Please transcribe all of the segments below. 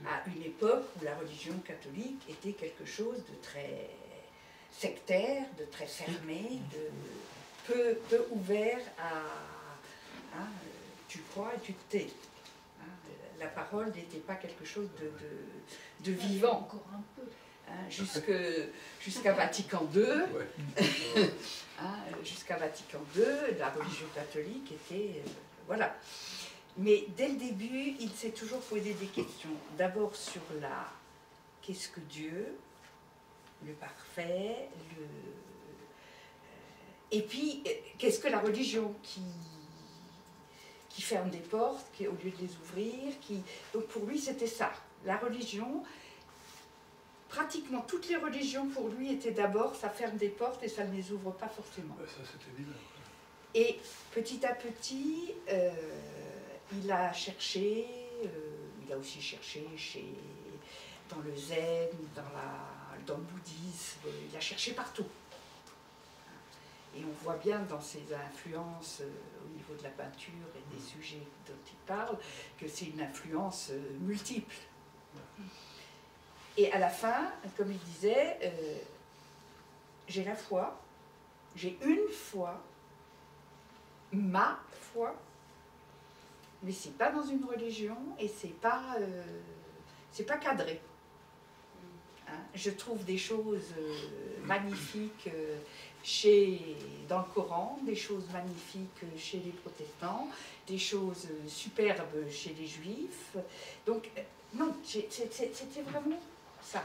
à une époque où la religion catholique était quelque chose de très sectaire, de très fermé, de peu ouvert à tu crois et tu te tais. La parole n'était pas quelque chose de vivant. Encore un peu. Jusqu'à Vatican II, jusqu'à Vatican II, la religion catholique était... voilà. Mais dès le début, il s'est toujours posé des questions. D'abord sur qu'est-ce que Dieu, le parfait, et puis qu'est-ce que la religion qui ferme des portes, qui, au lieu de les ouvrir, donc pour lui c'était ça. La religion, pratiquement toutes les religions pour lui étaient d'abord, ça ferme des portes et ça ne les ouvre pas forcément. Ça c'était évident. Et petit à petit, il a cherché, il a aussi cherché dans le zen, dans le bouddhisme, il a cherché partout. Et on voit bien dans ses influences au niveau de la peinture et des sujets dont il parle, que c'est une influence multiple. Et à la fin, comme il disait, j'ai la foi, j'ai une foi, ma foi, mais c'est pas dans une religion et c'est pas cadré. Je trouve des choses magnifiques dans le Coran, des choses magnifiques chez les protestants, des choses superbes chez les juifs. Donc, non, c'était vraiment ça.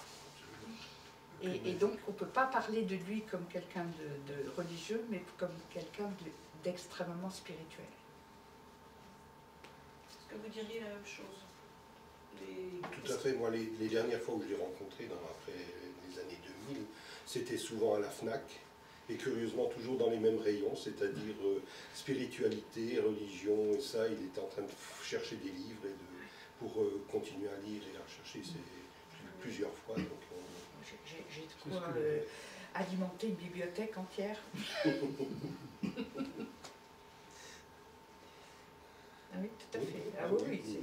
Et donc, on ne peut pas parler de lui comme quelqu'un de religieux, mais comme quelqu'un d'extrêmement spirituel. Est-ce que vous diriez la même chose? Tout à fait. Moi, les dernières fois où je l'ai rencontré, après les années 2000, c'était souvent à la FNAC, et curieusement toujours dans les mêmes rayons, c'est-à-dire spiritualité, religion, et ça, il était en train de chercher des livres pour continuer à lire et à chercher plusieurs fois. J'ai de quoi alimenter une bibliothèque entière. Ah oui, tout à fait. Ah oui.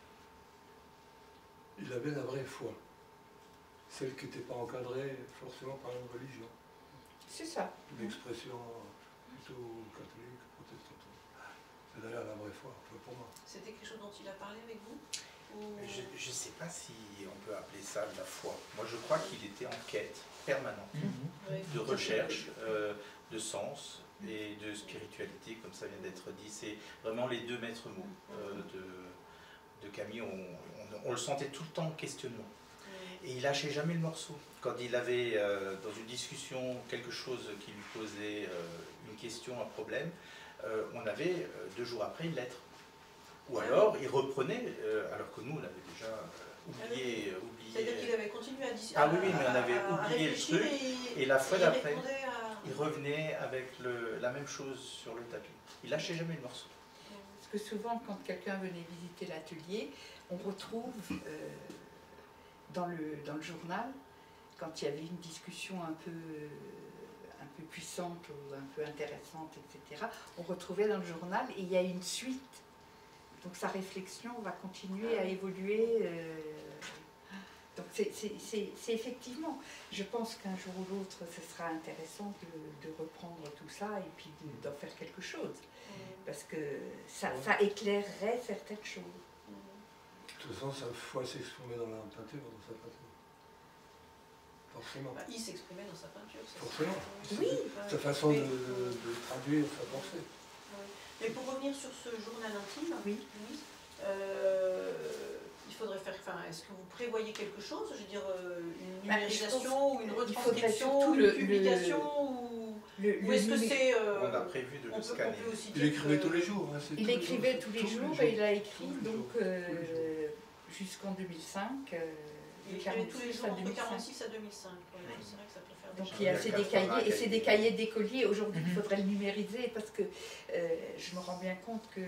Il avait la vraie foi, celle qui n'était pas encadrée forcément par une religion. C'est ça. Une expression plutôt catholique, protestante. C'est d'ailleurs la vraie foi, pour moi. C'était quelque chose dont il a parlé avec vous? Je ne sais pas si on peut appeler ça de la foi. Moi, je crois qu'il était en quête permanente de recherche, de sens et de spiritualité, comme ça vient d'être dit. C'est vraiment les deux maîtres mots de Camille. On le sentait tout le temps en questionnement. Et il lâchait jamais le morceau. Quand il avait dans une discussion quelque chose qui lui posait une question, un problème, on avait 2 jours après une lettre. Ou alors il reprenait, alors que nous on avait déjà oublié. C'est-à-dire qu'il avait continué à discuter. Ah oui, mais on avait oublié le truc. Et la fois d'après, il revenait avec la même chose sur le tapis. Il lâchait jamais le morceau. Parce que souvent, quand quelqu'un venait visiter l'atelier, on retrouve dans le journal, quand il y avait une discussion un peu puissante ou un peu intéressante, etc., on retrouvait dans le journal et il y a une suite. Donc sa réflexion va continuer à évoluer. Donc c'est effectivement, je pense qu'un jour ou l'autre, ce sera intéressant de reprendre tout ça et puis d'en faire quelque chose. Parce que ça éclairerait certaines choses. De toute façon, sa foi s'exprimait dans la peinture, dans sa peinture. Forcément. Bah, il s'exprimait dans sa peinture. Forcément. Oui. Sa façon de traduire sa pensée. Oui. Mais pour revenir sur ce journal intime, oui. Il faudrait faire. Enfin, est-ce que vous prévoyez quelque chose? Je veux dire, une numérisation ou une retranscription, une publication ou est-ce que c'est. On a prévu de le scanner. Il écrivait tous les jours. Hein, il écrivait tous les jours et il a écrit donc jusqu'en 2005. Il écrivait tous les jours entre 46 à 2005. C'est vrai que ça peut faire donc il y a des cahiers, et c'est des cahiers d'écoliers. Aujourd'hui, il faudrait le numériser parce que je me rends bien compte que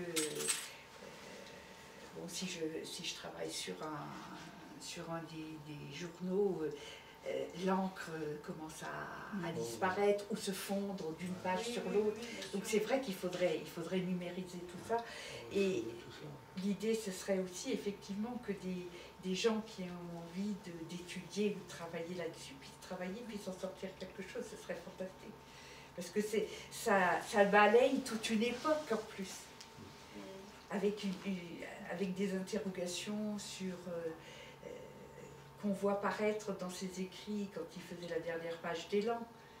bon, si je travaille sur un des journaux, l'encre commence à disparaître ou se fondre d'une page sur l'autre. Donc c'est vrai qu'il faudrait numériser tout ça. Et l'idée, ce serait aussi effectivement que des gens qui ont envie d'étudier ou de travailler là-dessus puissent travailler, puissent en sortir quelque chose, ce serait fantastique. Parce que ça balaye toute une époque en plus, avec des interrogations sur qu'on voit paraître dans ses écrits quand il faisait la dernière page d'Élan.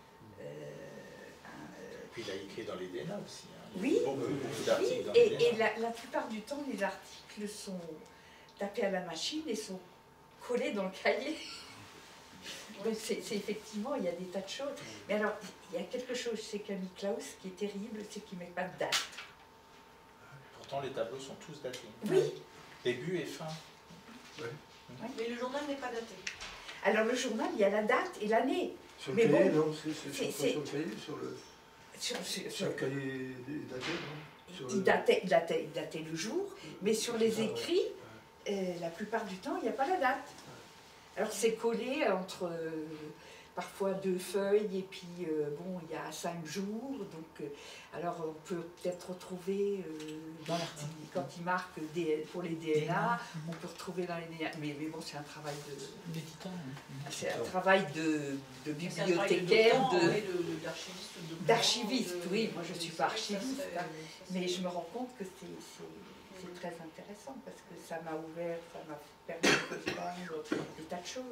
Puis il a écrit dans les DNA aussi. Hein. Oui, et la plupart du temps, les articles sont tapés à la machine et sont collés dans le cahier. Donc c'est effectivement, il y a des tas de choses. Mais alors, il y a quelque chose chez Camille Claus qui est terrible, c'est qu'il ne met pas de date. Pourtant, les tableaux sont tous datés. Oui. Début et fin. Oui. Oui. Mais le journal n'est pas daté. Alors le journal, il y a la date et l'année. Sur le Mais cahier, bon, non, c'est sur le cahier, sur le cahier daté, non sur il datait le jour, mais sur les écrits, la plupart du temps, il n'y a pas la date. Alors c'est collé entre parfois 2 feuilles, et puis bon, il y a 5 jours, donc alors on peut peut-être retrouver dans l'article, quand il marque pour les DNA, on peut retrouver dans les DNA, mais bon, c'est un travail c'est un travail de bibliothécaire, d'archiviste, oui, moi je ne suis pas archiviste, hein, mais je me rends compte que c'est très intéressant, parce que ça m'a ouvert, ça m'a permis de comprendre des tas de choses.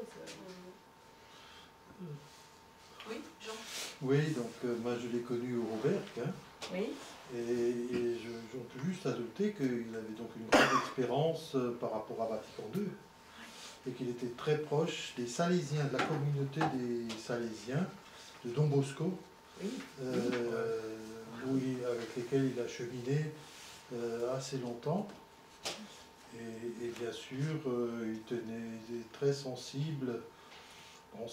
Oui, Jean. Oui, donc moi je l'ai connu au Robert, hein, Oui. et je peux juste ajouter qu'il avait donc une grande expérience par rapport à Vatican II, et qu'il était très proche des Salésiens, de la communauté des Salésiens, de Don Bosco, avec lesquels il a cheminé assez longtemps. Et bien sûr, il était très sensible. Bon,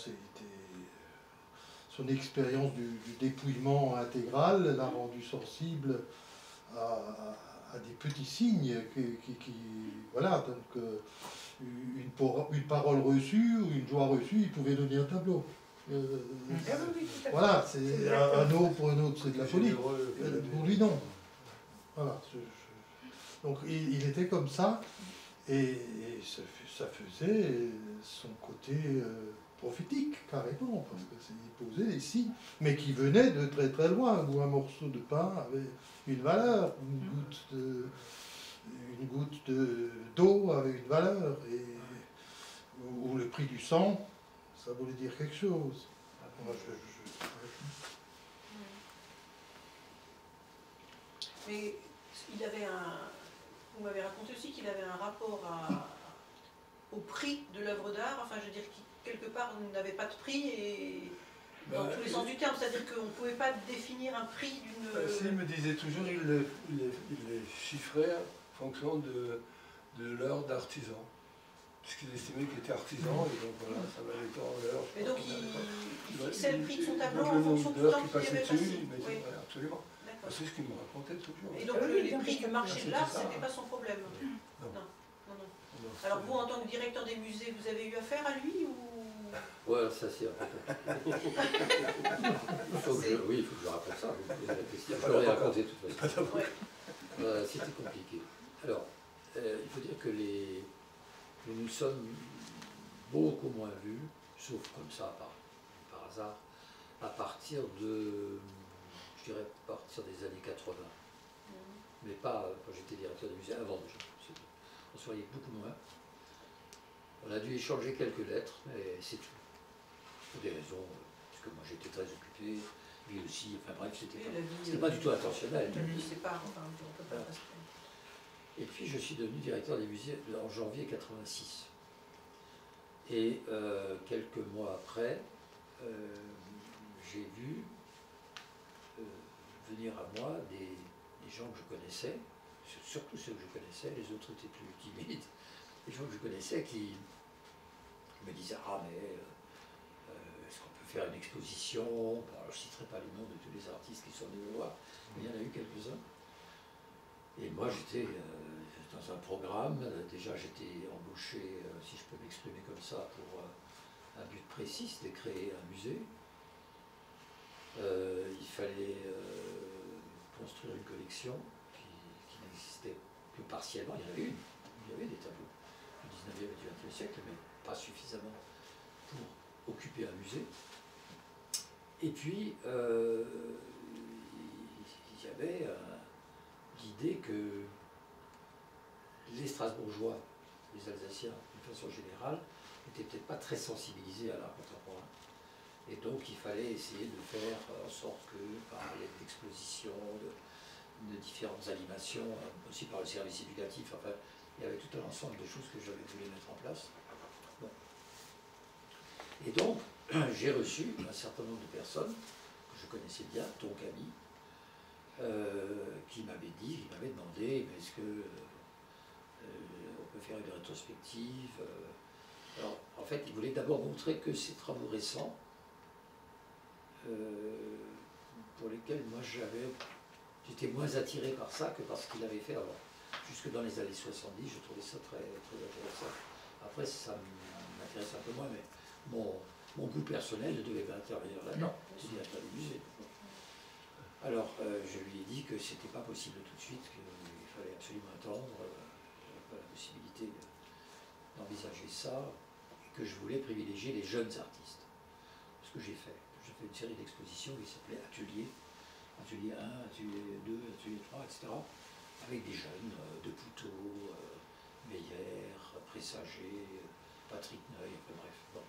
son expérience du dépouillement intégral l'a rendu sensible à des petits signes qui voilà, donc une parole reçue ou une joie reçue, il pouvait donner un tableau. Voilà, c'est un eau pour un autre, c'est de la folie. Pour lui, non. Voilà. Donc il était comme ça, et ça faisait son côté prophétique, carrément, parce qu'il posait des signes, mais qui venaient de très très loin, où un morceau de pain avait une valeur, une goutte d'eau avait une valeur, ou le prix du sang, ça voulait dire quelque chose. Moi, Mais il avait vous m'avez raconté aussi qu'il avait un rapport au prix de l'œuvre d'art, enfin je veux dire qu'il quelque part n'avait pas de prix, et dans tous les sens du terme, c'est-à-dire qu'on ne pouvait pas définir un prix d'une... S'il me disait toujours, il les chiffrait en fonction de l'heure d'artisan. Puisqu'il estimait qu'il était artisan, et donc voilà, ça valait tant l'heure. Et donc il fixait le prix de son tableau en fonction du temps qu'il avait passé. Oui. Absolument. C'est ce qu'il me racontait toujours. Et donc les prix du marché de l'art, ce n'était pas son problème. Non. Alors vous, en tant que directeur des musées, vous avez eu affaire à lui ou... Ouais, ça c'est important. Il faut que je raconte ça. Je l'aurais raconté de toute façon. C'était compliqué. Alors, il faut dire que nous nous sommes beaucoup moins vus, sauf comme ça, par hasard, à partir des années 80. Mais pas quand j'étais directeur du musée, avant déjà. On se voyait beaucoup moins. On a dû échanger quelques lettres, mais c'est tout. Pour des raisons, parce que moi j'étais très occupé, lui aussi, enfin bref, c'était pas du tout intentionnel. Et puis je suis devenu directeur des musées en janvier 86. Et quelques mois après, j'ai vu venir à moi des gens que je connaissais, surtout ceux que je connaissais, les autres étaient plus timides, des gens que je connaissais qui me disaient « Ah mais est-ce qu'on peut faire une exposition ?» Bon, alors, je ne citerai pas les noms de tous les artistes qui sont venus me voir, mais il y en a eu quelques-uns. Et moi j'étais dans un programme, déjà j'étais embauché, si je peux m'exprimer comme ça, pour un but précis, c'était créer un musée. Il fallait construire une collection qui n'existait que partiellement, il y en avait une. Il y avait des tableaux du 19e et du 20e siècle, mais pas suffisamment pour occuper un musée. Et puis, il y avait l'idée que les Strasbourgeois, les Alsaciens, d'une façon générale, n'étaient peut-être pas très sensibilisés à l'art contemporain. Et donc, il fallait essayer de faire en sorte que, par l'aide d'expositions, de différentes animations, aussi par le service éducatif, enfin, il y avait tout un ensemble de choses que j'avais voulu mettre en place. Bon. Et donc, j'ai reçu un certain nombre de personnes que je connaissais bien, dont Camille, qui m'avait demandé, mais est-ce que on peut faire une rétrospective Alors, en fait, il voulait d'abord montrer que ces travaux récents, pour lesquels moi j'étais moins attiré par ça que par ce qu'il avait fait avant. Jusque dans les années 70, je trouvais ça très, très intéressant. Après, ça m'intéresse un peu moins, mais mon goût personnel ne devait pas intervenir là-dedans. C'est bien du musée. Alors, je lui ai dit que c'était pas possible tout de suite, qu'il fallait absolument attendre, pas la possibilité d'envisager ça, et que je voulais privilégier les jeunes artistes. Ce que j'ai fait. J'ai fait une série d'expositions qui s'appelait Atelier 1, Atelier 2, Atelier 3, etc. Avec des jeunes, De Poutot, Meyer, Pressager, Patrick Neuil, enfin bref. Bon.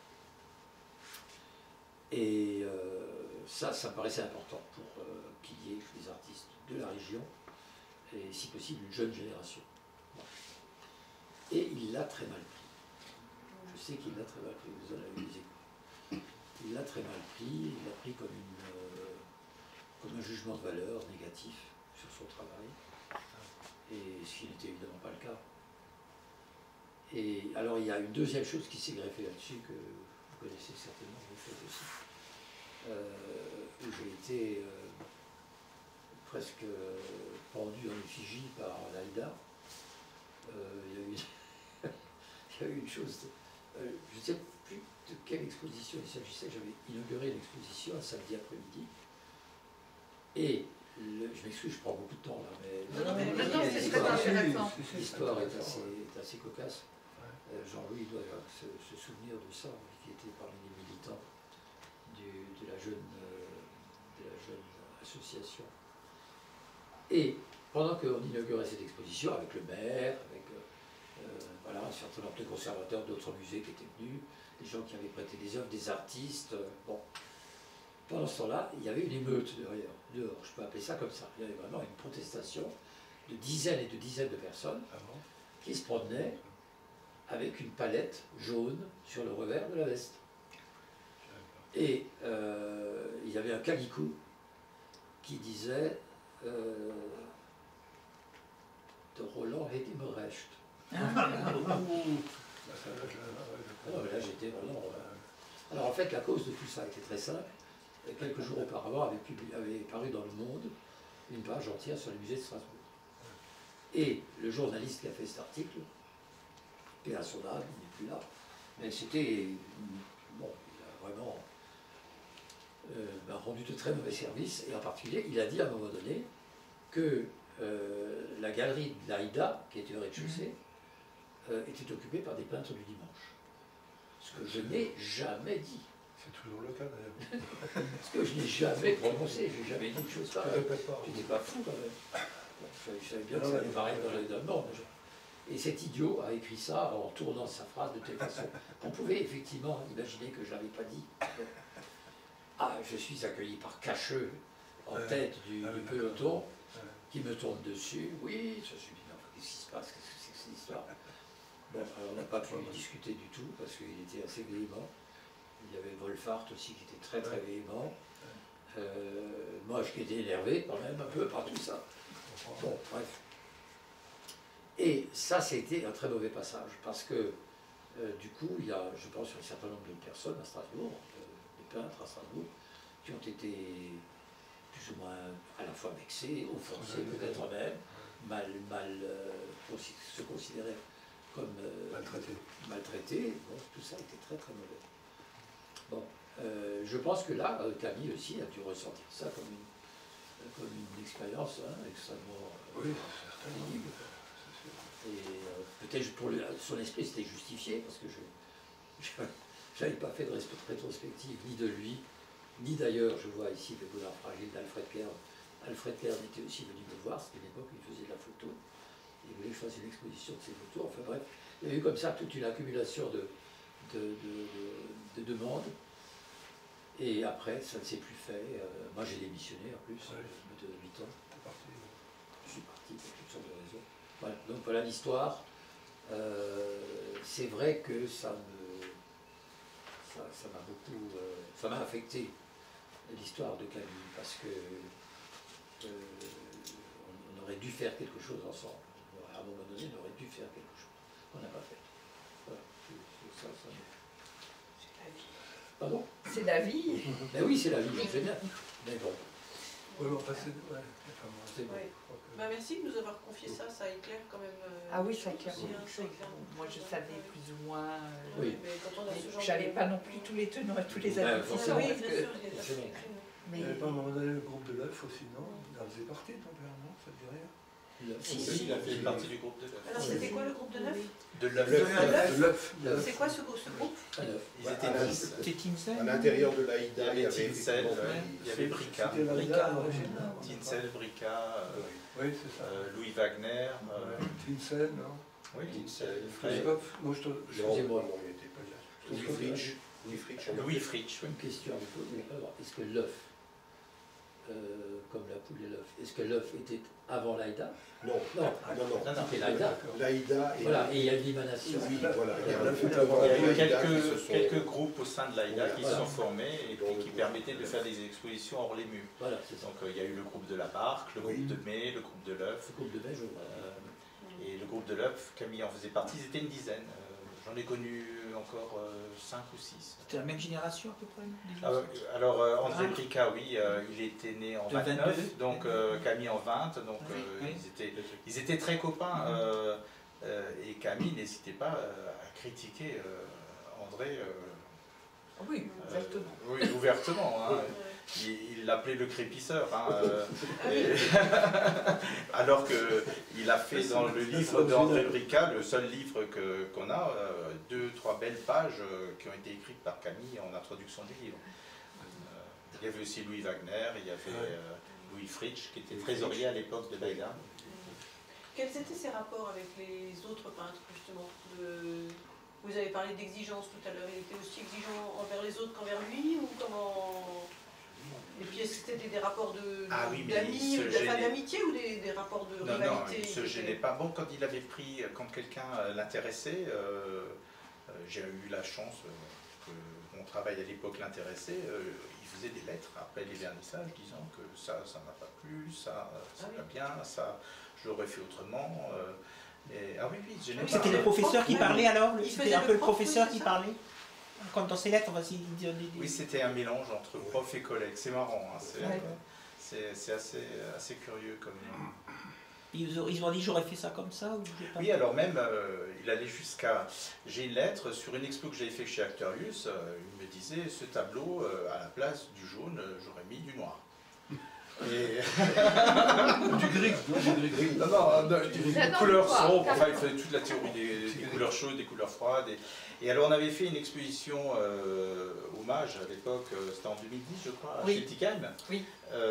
Et ça me paraissait important pour qu'il y ait des artistes de la région et si possible une jeune génération. Bon. Et il l'a très mal pris. Je sais qu'il l'a très mal pris, vous en avez des échos. Il l'a très mal pris, il l'a pris comme un jugement de valeur négatif sur son travail, et ce qui n'était évidemment pas le cas. Et alors il y a une deuxième chose qui s'est greffée là-dessus, que vous connaissez certainement, vous faites aussi, où j'ai été presque pendu en effigie par l'AIDA. Il y a eu une chose, je ne sais plus de quelle exposition il s'agissait. J'avais inauguré l'exposition un samedi après-midi. Et je m'excuse, je prends beaucoup de temps là, mais c'est très intéressant. L'histoire est assez cocasse. Jean-Louis doit se souvenir de ça, qui était parmi les militants de la jeune association. Et pendant qu'on inaugurait cette exposition avec le maire, avec voilà, un certain nombre de conservateurs d'autres musées qui étaient venus, des gens qui avaient prêté des œuvres, des artistes, bon. Pendant ce temps-là, il y avait une émeute dehors, je peux appeler ça comme ça. Il y avait vraiment une protestation de dizaines et de dizaines de personnes qui se promenaient avec une palette jaune sur le revers de la veste. Et il y avait un calicot qui disait de Roland Hedimrecht. Alors là, j'étais vraiment. Alors en fait, la cause de tout ça était très simple. Quelques jours auparavant, avait paru dans Le Monde une page entière sur le musée de Strasbourg. Et le journaliste qui a fait cet article, paix à son âme, il n'est plus là, mais c'était. Bon, il a vraiment rendu de très mauvais services, et en particulier, il a dit à un moment donné que la galerie de l'AIDA, qui était au rez-de-chaussée, était occupée par des peintres du dimanche. Ce que je n'ai jamais dit. C'est toujours le cas d'ailleurs. Ce que je n'ai jamais prononcé, je n'ai jamais dit une chose pareille. Tu n'es pas fou quand même. Je savais bien que ça allait paraître dans le monde. Et cet idiot a écrit ça en tournant sa phrase de telle façon qu'on pouvait effectivement imaginer que je ne l'avais pas dit. Ah, je suis accueilli par Cacheux en tête du peloton qui me tourne dessus. Oui, je suis bien. Qu'est-ce qui se passe? Qu'est-ce que c'est que cette histoire? Bon, alors on n'a pas pu discuter du tout parce qu'il était assez véhément. Il y avait Wolfart aussi qui était très très véhément. Moi, je étais énervé quand même un peu par tout ça. Bon, bref. Et ça, c'était un très mauvais passage parce que du coup, il y a, je pense, un certain nombre de personnes à Strasbourg, des peintres à Strasbourg, qui ont été plus ou moins à la fois vexés, offensés peut-être même, se considéraient comme maltraités. Bon, tout ça était très très mauvais. Bon, je pense que là, Camille aussi a dû ressentir ça comme une expérience extrêmement pénible. Et peut-être pour son esprit c'était justifié, parce que je n'avais pas fait de rétrospective ni de lui, ni d'ailleurs, je vois ici le Bonnard fragile d'Alfred Kern. Alfred Kern était aussi venu me voir, c'était l'époque où il faisait de la photo. Il voulait que je fasse une exposition de ses photos. Enfin bref, il y a eu comme ça toute une accumulation de demandes. Et après, ça ne s'est plus fait. Moi, j'ai démissionné en plus, de 8 ans. Je suis parti pour toutes sortes de raisons. Voilà. Donc voilà l'histoire. C'est vrai que ça m'a beaucoup... ça m'a affecté, l'histoire de Camille, parce que on aurait dû faire quelque chose ensemble. À un moment donné, on aurait dû faire quelque chose. On n'a pas fait. Voilà. C'est la vie. Pardon? C'est la vie. Ben oui, c'est la vie, c'est bien. Mais bon. Oui, mais enfin, c'est bon. Merci de nous avoir confié ça, ça éclaire quand même. Ah oui, ça éclaire aussi, beaucoup de choses. Moi, je savais plus ou moins. Oui. Mais quand on a ce genre J'avais de... pas non plus tous les tenants et tous les Ouais, aboutissants. Oui, bien parce sûr, que- il y a pas de secret. Il n'y avait pas à un moment donné le groupe de l'œuf aussi, non? Il en faisait partie, ton père, non? Ça te dit rien? Si, il a fait partie du groupe de l'œuf. Alors c'était quoi le groupe de 9? De l'œuf. De l'œuf. C'est quoi ce groupe? Ils étaient 10. C'est Tinsel. À l'intérieur de l'Aïda, Il y avait Tinsel, effectivement- il y avait Brica. C'était l'Aïda à l'origine. Tinsel, Brica, Oui, c'est ça. Louis Wagner. Tinsel, non? Oui, Tinsel, Frey. Christophe, moi je te... Excusez-moi. Non, il n'était pas là. Louis Fritsch. Louis Fritsch, oui. Une question à vous poser. Alors, est-ce que l'œuf, comme la poule et l'œuf, est-ce que l'œuf était avant l'Aïda? Non, Non, non, non. c'était l'Aïda. L'Aïda et... Voilà, et il y a une émanation. Oui, voilà. Il y a un Il y peu avant Il y a eu l'Aïda qui se sont- quelques groupes au sein de l'AIDA qui se Voilà. sont formés et puis qui permettaient de faire des expositions hors les murs. Voilà, c'est ça. Donc il y a eu le groupe de la barque, le Oui. groupe de mai, le groupe de l'œuf. Ce groupe de beige, Et le groupe de l'œuf, Camille en faisait partie, ils étaient une dizaine. J'en ai connu encore 5 ou 6. C'était la même génération à peu près, déjà. Alors André Brica, oui, il était né en De 29, 22. donc Camille en 20, donc Oui. ils étaient très copains. Et Camille n'hésitait pas à critiquer André. Oui, exactement. Oui, ouvertement. Hein. Il l'appelait le crépisseur. Hein, alors qu'il a fait dans le livre d'André Brica, le seul livre qu'on a, 2-3 belles pages qui ont été écrites par Camille en introduction du livre. Il y avait aussi Louis Wagner, il y avait Louis Fritsch, qui était trésorier à l'époque de l'AIDA. Quels étaient ses rapports avec les autres peintres, justement Vous avez parlé d'exigence tout à l'heure, il était aussi exigeant envers les autres qu'envers lui, ou comment... Et puis est-ce que c'était des rapports d'amitié ou des rapports de Non, rivalité? non, il ne se gênait pas. Bon, quand il avait pris, quand quelqu'un l'intéressait, j'ai eu la chance que mon travail à l'époque l'intéressait, il faisait des lettres après les vernissages disant que ça m'a pas plu, ça va bien, ça je l'aurais fait autrement. Ah oui, oui, j'ai C'était le professeur qui parlait alors? Il C'était faisait un peu le prof, professeur oui, qui c'est parlait? Comme dans ses lettres, il donnait des... Oui, c'était un mélange entre prof et collègue. C'est marrant, hein, Ouais. c'est assez curieux comme... Ils ont dit j'aurais fait ça comme ça ou j'ai pas... Oui, alors même, il allait jusqu'à... J'ai une lettre sur une expo que j'avais fait chez Actorius, il me disait, ce tableau, à la place du jaune, j'aurais mis du noir. Et... Du gris, non, du gris. Non, Non, des non, couleurs quoi, sombres, carrément. enfin il faisait toute la théorie des couleurs chaudes, des couleurs froides. Et alors on avait fait une exposition hommage à l'époque, c'était en 2010 je crois, Oui. chez Tickheim. Oui.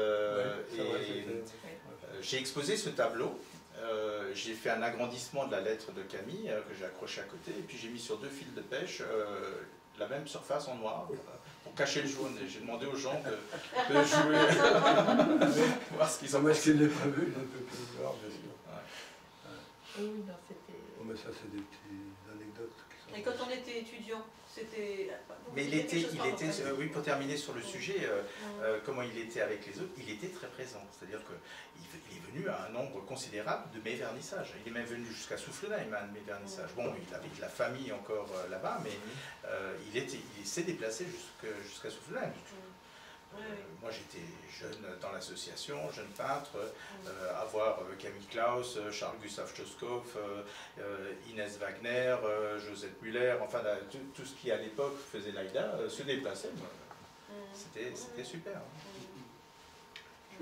J'ai exposé ce tableau, j'ai fait un agrandissement de la lettre de Camille que j'ai accroché à côté, et puis j'ai mis sur 2 fils de pêche la même surface en noir pour cacher le jaune. Et j'ai demandé aux gens de jouer, voir ce qu'ils en Moi, pensaient. ce qu'il n'est pas vu, il ne peut plus voir, bien sûr. Oui, non, c'était... Bon, mais ça, c'est des petites anecdotes qui sont... Et quand on était étudiant, c'était... Mais il était, oui, pour terminer sur le sujet, comment il était avec les autres, il était très présent. C'est-à-dire qu'il est venu à un nombre considérable de mes vernissages. Il est même venu jusqu'à Soufflenheim, un de mes vernissages. Bon, il avait de la famille encore là-bas, mais il s'est déplacé jusqu'à Soufflenheim. Moi j'étais jeune dans l'association, jeune peintre, avoir Camille Klaus, Charles Gustave Choskov, Inès Wagner, Josette Muller, enfin tout ce qui à l'époque faisait l'AIDA se déplaçait. C'était super.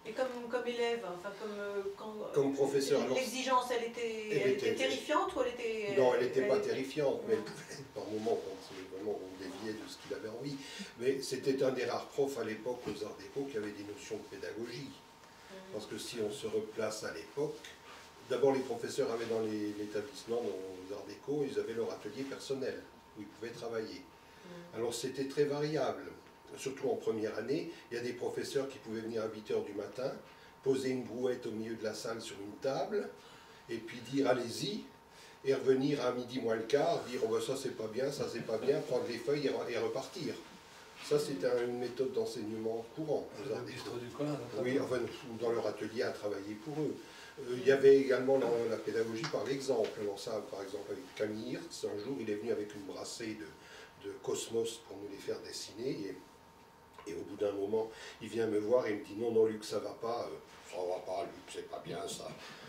Et comme élève, enfin comme professeur, l'exigence, elle était terrifiante ou elle était... Non, elle n'était pas terrifiante, mais elle pouvait être par moments quand vraiment on déviait de ce qu'il avait envie. Mais c'était un des rares profs à l'époque aux Arts Déco qui avait des notions de pédagogie. Parce que si on se replace à l'époque, d'abord les professeurs avaient dans l'établissement, aux Arts Déco, ils avaient leur atelier personnel, où ils pouvaient travailler. Alors c'était très variable. Surtout en première année, il y a des professeurs qui pouvaient venir à 8 h du matin, poser une brouette au milieu de la salle sur une table, et puis dire allez-y, et revenir à midi moins le quart, dire oh ben ça c'est pas bien, ça c'est pas bien, prendre les feuilles et repartir. Ça c'était une méthode d'enseignement courant. Dans le bistrot du coin. Oui, enfin dans leur atelier à travailler pour eux. Il y avait également la pédagogie par l'exemple. Alors ça, par exemple avec Camille Hirtz, un jour il est venu avec une brassée de cosmos pour nous les faire dessiner. Et au bout d'un moment, il vient me voir et il me dit non, Luc, ça va pas, Luc, c'est pas bien ça.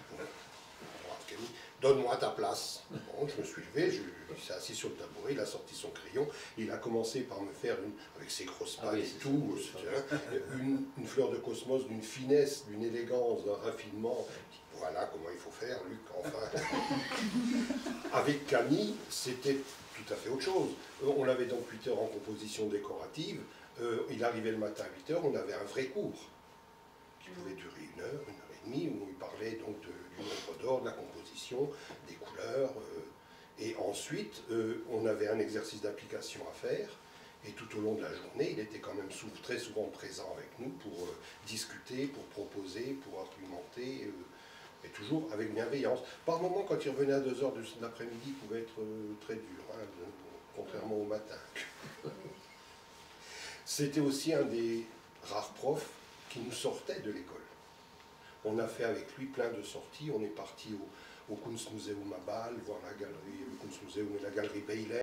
Donne-moi ta place. Bon, je me suis levé, il s'est assis sur le tabouret, il a sorti son crayon, il a commencé par me faire, avec ses grosses pattes et tout, une fleur de cosmos d'une finesse, d'une élégance, d'un raffinement. Voilà comment il faut faire, Luc, enfin. Avec Camille, c'était tout à fait autre chose. On avait donc 8 heures en composition décorative. Il arrivait le matin à 8 h, on avait un vrai cours qui pouvait durer 1 heure, 1 h 30, où il parlait donc du nombre d'or, de la composition, des couleurs. Et ensuite, on avait un exercice d'application à faire. Et tout au long de la journée, il était quand même très souvent présent avec nous pour discuter, pour proposer, pour argumenter, et toujours avec bienveillance. Par moments, quand il revenait à 2 h de l'après-midi, il pouvait être très dur, hein, contrairement au matin. C'était aussi un des rares profs qui nous sortait de l'école. On a fait avec lui plein de sorties. On est parti au Kunstmuseum à Bâle, voir la galerie, le Kunstmuseum et la galerie Beyeler.